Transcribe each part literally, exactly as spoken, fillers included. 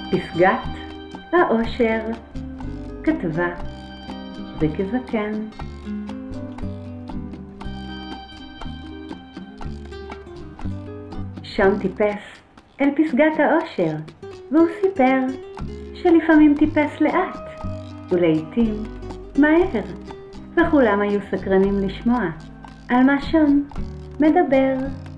פסגת האושר, כתבה ריקי זקן. שון טיפס אל פסגת האושר, והוא סיפר שלפעמים טיפס לאט ולעיתים מהר, וכולם היו סקרנים לשמוע על מה שון מדבר.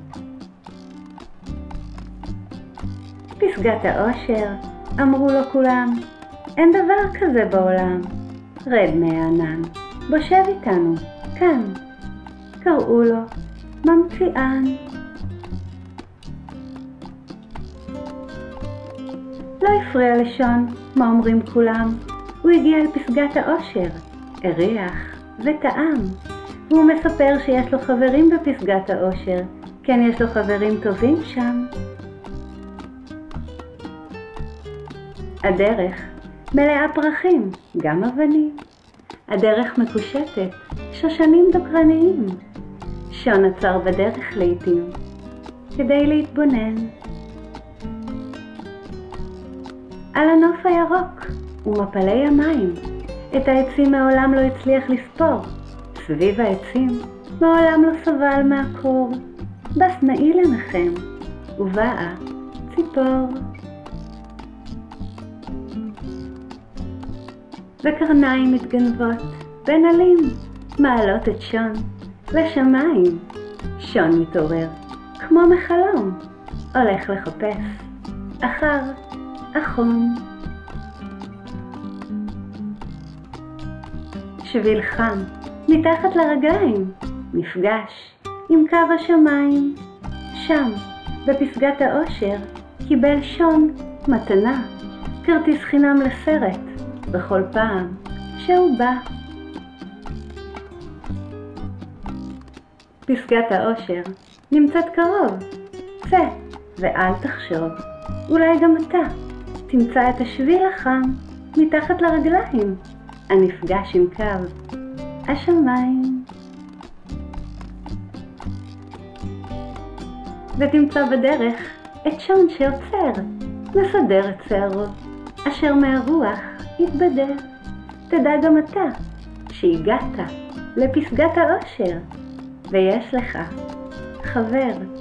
פסגת האושר, אמרו לו כולם, אין דבר כזה בעולם. רד מהענן, בוא שב איתנו, כאן. קראו לו ממציאן. לא הפריע לשון מה אומרים כולם. הוא הגיע אל פסגת האושר, הריח וטעם. והוא מספר שיש לו חברים בפסגת האושר, כן יש לו חברים טובים שם. הדרך מלאה פרחים, גם אבנים. הדרך מקושטת, שושנים דוקרניים. שון עצר בדרך לעתים, כדי להתבונן. על הנוף הירוק ומפלי המים, את העצים מעולם לא הצליח לספור. סביב העצים מעולם לא סבל מהקור. בס נעי לנחם, ובאה ציפור. וקרניים מתגנבות בין עלים, מעלות את שון לשמיים. שון מתעורר כמו מחלום, הולך לחפש אחר החום. שביל חם מתחת לרגליים, מפגש עם קו השמיים. שם בפסגת האושר קיבל שון מתנה, כרטיס חינם לסרט בכל פעם שהוא בא. פסגת האושר נמצאת קרוב, צא ואל תחשוב, אולי גם אתה תמצא את השביל החם מתחת לרגליים, הנפגש עם קו השמיים. ותמצא בדרך את שון שעוצר, מסדר את שערו, אשר מהרוח יתבדר. תדע גם אתה שהגעת לפסגת האושר, ויש לך חבר